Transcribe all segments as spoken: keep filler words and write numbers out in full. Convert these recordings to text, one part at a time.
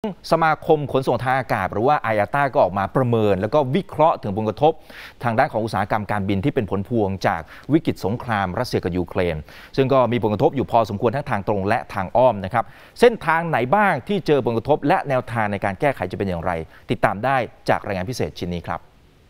สมาคมขนส่งทางอากาศหรือว่า ไอ เอ ที เอ ก็ออกมาประเมินแล้วก็วิเคราะห์ถึงผลกระทบทางด้านของอุตสาหกรรมการบินที่เป็นผลพวงจากวิกฤตสงครามรัสเซียกับยูเครนซึ่งก็มีผลกระทบอยู่พอสมควรทั้งทางตรงและทางอ้อมนะครับเส้นทางไหนบ้างที่เจอผลกระทบและแนวทางในการแก้ไขจะเป็นอย่างไรติดตามได้จากรายงานพิเศษชิ้นนี้ครับ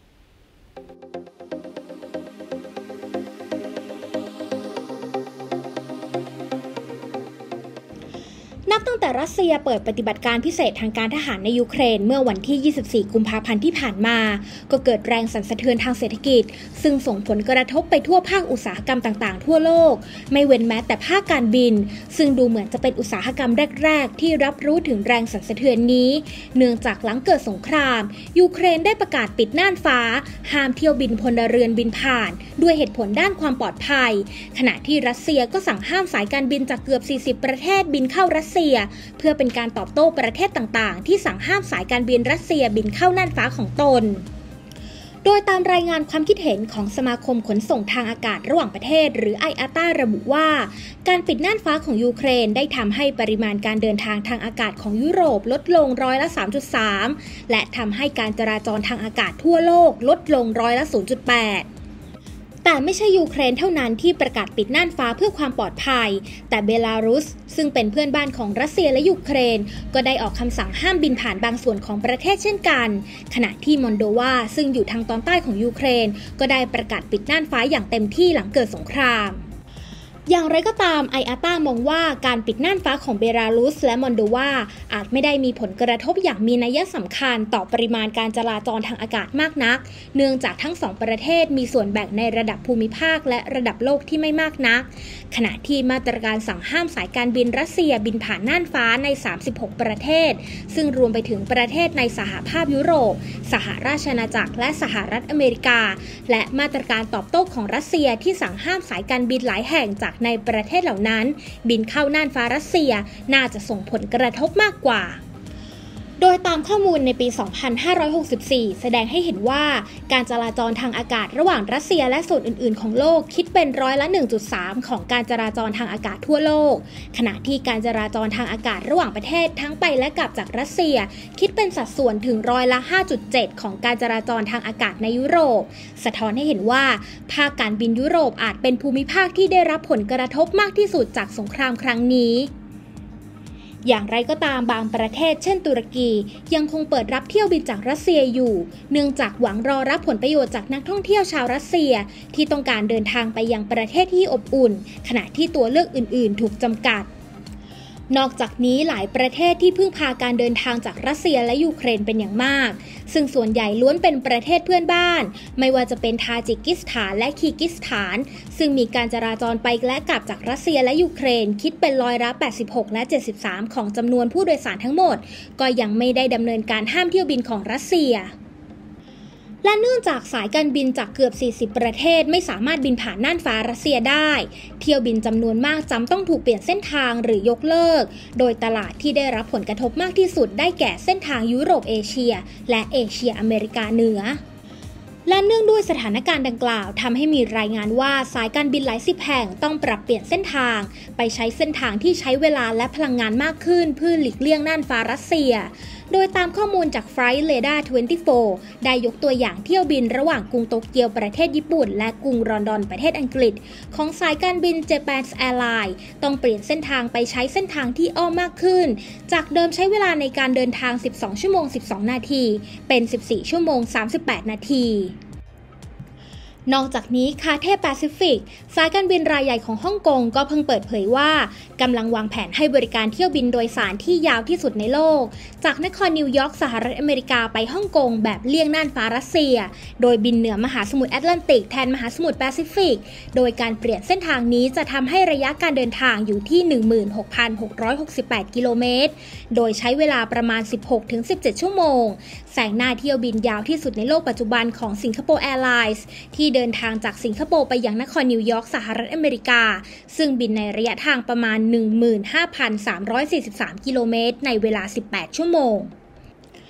นับตั้งแต่รัสเซียเปิดปฏิบัติการพิเศษทางการทหารในยูเครนเมื่อวันที่ ยี่สิบสี่ กุมภาพันธ์ที่ผ่านมาก็เกิดแรงสั่นสะเทือนทางเศรษฐกิจซึ่งส่งผลกระทบไปทั่วภาคอุตสาหกรรมต่างๆทั่วโลกไม่เว้นแม้แต่ภาคการบินซึ่งดูเหมือนจะเป็นอุตสาหกรรมแรกๆที่รับรู้ถึงแรงสั่นสะเทือนนี้เนื่องจากหลังเกิดสงครามยูเครนได้ประกาศปิดน่านฟ้าห้ามเที่ยวบินพลเรือนบินผ่านด้วยเหตุผลด้านความปลอดภัยขณะที่รัสเซียก็สั่งห้ามสายการบินจากเกือบ สี่สิบ ประเทศบินเข้ารัสเซียเพื่อเป็นการตอบโต้ประเทศต่างๆที่สั่งห้ามสายการบินรัสเซียบินเข้าน่านฟ้าของตนโดยตามรายงานความคิดเห็นของสมาคมขนส่งทางอากาศระหว่างประเทศหรือ ไอ เอ ที เอ ระบุว่าการปิดน่านฟ้าของยูเครนได้ทำให้ปริมาณการเดินทางทางอากาศของยุโรปลดลงร้อยละ สามจุดสาม และทำให้การจราจรทางอากาศทั่วโลกลดลงร้อยละ ศูนย์จุดแปดแต่ไม่ใช่ยูเครนเท่านั้นที่ประกาศปิดน่านฟ้าเพื่อความปลอดภัยแต่เบลารุสซึ่งเป็นเพื่อนบ้านของรัสเซียและยูเครนก็ได้ออกคำสั่งห้ามบินผ่านบางส่วนของประเทศเช่นกันขณะที่มอลโดวาซึ่งอยู่ทางตอนใต้ของยูเครนก็ได้ประกาศปิดน่านฟ้าอย่างเต็มที่หลังเกิดสงครามอย่างไรก็ตาม ไอ เอ ที เอ มองว่าการปิดน่านฟ้าของเบลารุสและมอลโดวาอาจไม่ได้มีผลกระทบอย่างมีนัยสำคัญต่อปริมาณการจราจรทางอากาศมากนักเนื่องจากทั้งสองประเทศมีส่วนแบ่งในระดับภูมิภาคและระดับโลกที่ไม่มากนักขณะที่มาตรการสั่งห้ามสายการบินรัสเซียบินผ่านน่านฟ้าในสามสิบหกประเทศซึ่งรวมไปถึงประเทศในสหภาพยุโรปสหราชอาณาจักรและสหรัฐอเมริกาและมาตรการตอบโต้ของรัสเซียที่สั่งห้ามสายการบินหลายแห่งจากในประเทศเหล่านั้นบินเข้าน่านฟ้ารัสเซียน่าจะส่งผลกระทบมากกว่าโดยตามข้อมูลในปี สองพันห้าร้อยหกสิบสี่ แสดงให้เห็นว่าการจราจรทางอากาศระหว่างรัสเซียและส่วนอื่นๆของโลกคิดเป็นร้อยละ หนึ่งจุดสาม ของการจราจรทางอากาศทั่วโลกขณะที่การจราจรทางอากาศระหว่างประเทศทั้งไปและกลับจากรัสเซียคิดเป็นสัดส่วนถึงร้อยละ ห้าจุดเจ็ด ของการจราจรทางอากาศในยุโรปสะท้อนให้เห็นว่าภาคการบินยุโรปอาจเป็นภูมิภาคที่ได้รับผลกระทบมากที่สุดจากสงครามครั้งนี้อย่างไรก็ตามบางประเทศเช่นตุรกียังคงเปิดรับเที่ยวบินจากรัสเซียอยู่เนื่องจากหวังรอรับผลประโยชน์จากนักท่องเที่ยวชาวรัสเซียที่ต้องการเดินทางไปยังประเทศที่อบอุ่นขณะที่ตัวเลือกอื่นๆถูกจำกัดนอกจากนี้หลายประเทศที่พึ่งพาการเดินทางจากรัสเซียและยูเครนเป็นอย่างมากซึ่งส่วนใหญ่ล้วนเป็นประเทศเพื่อนบ้านไม่ว่าจะเป็นทาจิกิสถานและคีร์กิสถานซึ่งมีการจราจรไปและกลับจากรัสเซียและยูเครนคิดเป็นร้อยละแปดสิบหกและเจ็ดสิบสามของจำนวนผู้โดยสารทั้งหมดก็ยังไม่ได้ดำเนินการห้ามเที่ยวบินของรัสเซียและเนื่องจากสายการบินจากเกือบสี่สิบประเทศไม่สามารถบินผ่านน่านฟ้ารัสเซียได้เที่ยวบินจำนวนมากจำต้องถูกเปลี่ยนเส้นทางหรือยกเลิกโดยตลาดที่ได้รับผลกระทบมากที่สุดได้แก่เส้นทางยุโรปเอเชียและเอเชียอเมริกาเหนือและเนื่องด้วยสถานการณ์ดังกล่าวทำให้มีรายงานว่าสายการบินหลายสิบแห่งต้องปรับเปลี่ยนเส้นทางไปใช้เส้นทางที่ใช้เวลาและพลังงานมากขึ้นเพื่อหลีกเลี่ยงน่านฟ้ารัสเซียโดยตามข้อมูลจาก Flight Radar ยี่สิบสี่ ได้ยกตัวอย่างเที่ยวบินระหว่างกรุงโตเกียวประเทศญี่ปุ่นและกรุงลอนดอนประเทศอังกฤษของสายการบิน Japan Airlines ต้องเปลี่ยนเส้นทางไปใช้เส้นทางที่อ้อมมากขึ้นจากเดิมใช้เวลาในการเดินทางสิบสองชั่วโมงสิบสองนาทีเป็นสิบสี่ชั่วโมงสามสิบแปดนาทีนอกจากนี้คาเท่แปซิฟิกสายการบินรายใหญ่ของฮ่องกงก็เพิ่งเปิดเผยว่ากำลังวางแผนให้บริการเที่ยวบินโดยสารที่ยาวที่สุดในโลกจากนครนิวยอร์กสหรัฐอเมริกาไปฮ่องกงแบบเลี่ยงน่านฟ้ารัสเซียโดยบินเหนือมหาสมุทรแอตแลนติกแทนมหาสมุทรแปซิฟิกโดยการเปลี่ยนเส้นทางนี้จะทำให้ระยะการเดินทางอยู่ที่ หนึ่งหมื่นหกพันหกร้อยหกสิบแปด กิโลเมตรโดยใช้เวลาประมาณ สิบหกถึงสิบเจ็ด ชั่วโมงแซงหน้าเที่ยวบินยาวที่สุดในโลกปัจจุบันของสิงคโปร์แอร์ไลน์ที่เดินทางจากสิงคโปร์ไปยังนครนิวยอร์กสหรัฐอเมริกาซึ่งบินในระยะทางประมาณ หนึ่งหมื่นห้าพันสามร้อยสี่สิบสาม กิโลเมตรในเวลาสิบแปดชั่วโมง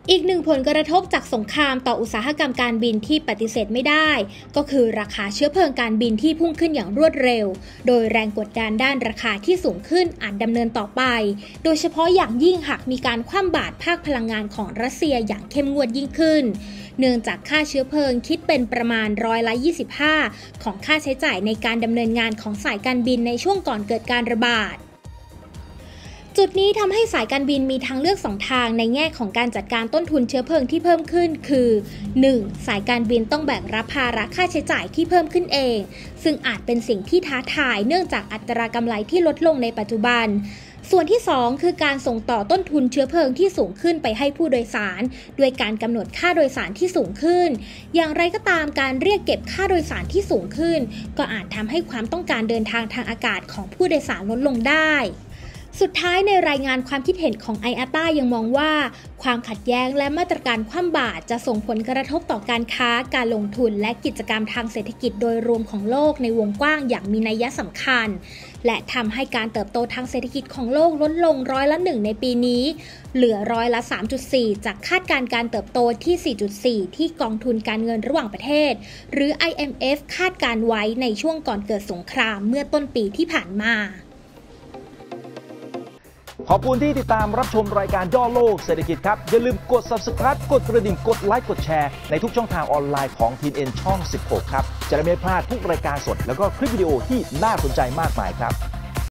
อีกหนึ่งผลกระทบจากสงครามต่ออุตสาหกรรมการบินที่ปฏิเสธไม่ได้ก็คือราคาเชื้อเพลิงการบินที่พุ่งขึ้นอย่างรวดเร็วโดยแรงกดดันด้านราคาที่สูงขึ้นอาจดำเนินต่อไปโดยเฉพาะอย่างยิ่งหากมีการคว่ำบาตรภาคพลังงานของรัสเซียอย่างเข้มงวดยิ่งขึ้นเนื่องจากค่าเชื้อเพลิงคิดเป็นประมาณร้อยละยี่สิบห้าของค่าใช้จ่ายในการดำเนินงานของสายการบินในช่วงก่อนเกิดการระบาดจุดนี้ทำให้สายการบินมีทางเลือกสองทางในแง่ของการจัดการต้นทุนเชื้อเพลิงที่เพิ่มขึ้นคือ หนึ่ง. สายการบินต้องแบกรับภาระค่าใช้จ่ายที่เพิ่มขึ้นเองซึ่งอาจเป็นสิ่งที่ท้าทายเนื่องจากอัตรากำไรที่ลดลงในปัจจุบันส่วนที่สองคือการส่งต่อต้นทุนเชื้อเพลิงที่สูงขึ้นไปให้ผู้โดยสารด้วยการกำหนดค่าโดยสารที่สูงขึ้นอย่างไรก็ตามการเรียกเก็บค่าโดยสารที่สูงขึ้นก็อาจทำให้ความต้องการเดินทางทางอากาศของผู้โดยสารลดลงได้สุดท้ายในรายงานความคิดเห็นของ ไอ เอ ที เอ ยังมองว่าความขัดแย้งและมาตรการคว่ำบาตรจะส่งผลกระทบต่อการค้าการลงทุนและกิจกรรมทางเศรษฐกิจโดยรวมของโลกในวงกว้างอย่างมีนัยสำคัญและทำให้การเติบโตทางเศรษฐกิจของโลกลดลงร้อยละหนึ่งในปีนี้เหลือร้อยละ สามจุดสี่ จากคาดการณ์การเติบโตที่ สี่จุดสี่ ที่กองทุนการเงินระหว่างประเทศหรือ ไอ เอ็ม เอฟ คาดการณ์ไว้ในช่วงก่อนเกิดสงครามเมื่อต้นปีที่ผ่านมาขอบคุณที่ติดตามรับชมรายการย่อโลกเศรษฐกิจครับอย่าลืมกด ซับสไครบ์ กดกระดิ่งกดไลค์กดแชร์ในทุกช่องทางออนไลน์ของ ที เอ็น ช่อง สิบหก ครับจะได้ไม่พลาดทุกรายการสดแล้วก็คลิปวิดีโอที่น่าสนใจมากมายครับ